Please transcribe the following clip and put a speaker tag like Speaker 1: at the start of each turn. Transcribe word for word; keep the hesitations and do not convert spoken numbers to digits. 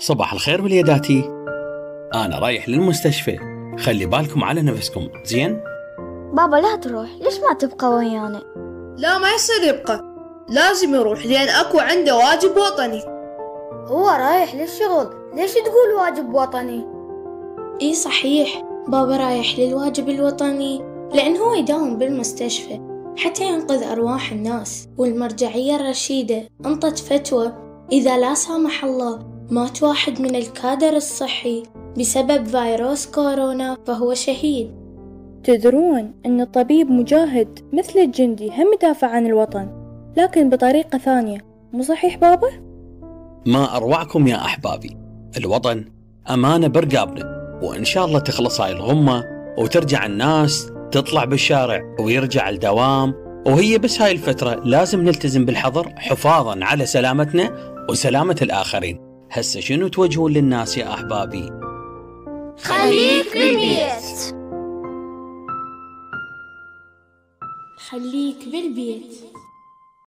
Speaker 1: صباح الخير وليداتي، أنا رايح للمستشفى، خلي بالكم على نفسكم زين؟
Speaker 2: بابا لا تروح، ليش ما تبقى ويانا؟
Speaker 3: لا ما يصير يبقى، لازم يروح لأن أكو عنده واجب وطني.
Speaker 2: هو رايح للشغل، ليش تقول واجب وطني؟
Speaker 4: إيه صحيح، بابا رايح للواجب الوطني لأن هو يداوم بالمستشفى حتى ينقذ أرواح الناس. والمرجعية الرشيدة انطت فتوى إذا لا سامح الله مات واحد من الكادر الصحي بسبب فيروس كورونا فهو شهيد.
Speaker 5: تدرون أن الطبيب مجاهد مثل الجندي هم يدافع عن الوطن، لكن بطريقة ثانية، مو صحيح بابا؟
Speaker 1: ما أروعكم يا أحبابي، الوطن أمانة برقابنا، وإن شاء الله تخلص هاي الغمة وترجع الناس تطلع بالشارع ويرجع الدوام. وهي بس هاي الفترة لازم نلتزم بالحظر حفاظا على سلامتنا وسلامة الآخرين. هسه شنو توجهون للناس يا أحبابي؟
Speaker 2: خليك بالبيت.
Speaker 4: خليك بالبيت.